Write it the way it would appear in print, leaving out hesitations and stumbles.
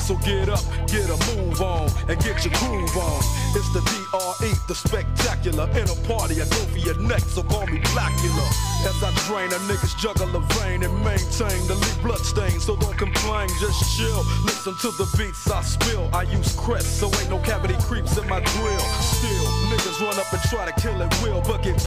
So get up, get a move on, and get your groove on. It's the DRE, the spectacular. In a party, I go for your neck, so call me Blackula. As I drain, a niggas juggle a vein and maintain the lead bloodstain. So don't complain, just chill. Listen to the beats I spill. I use Crest, so ain't no cavity creeps in my grill. Still, niggas run up and try to kill it will, but get